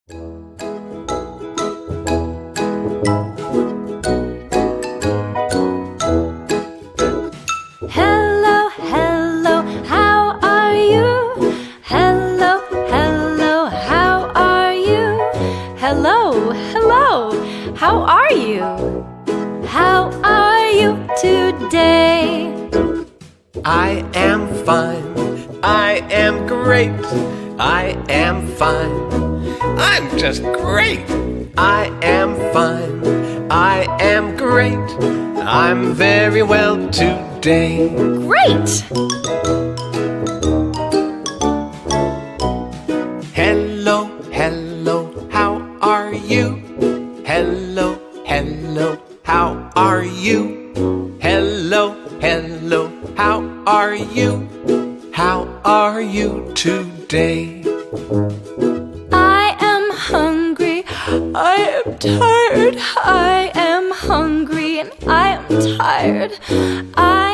Hello, hello, how are you? Hello, hello, how are you? Hello, hello, how are you? How are you today? I am fine. I am great. I am fine. I'm just great. I am fine. I am great. I'm very well today. Great! Hello, hello, how are you? Hello, hello, how are you? Hello, hello, how are you? How are you today? I am hungry, I am tired, I am hungry and I am tired. I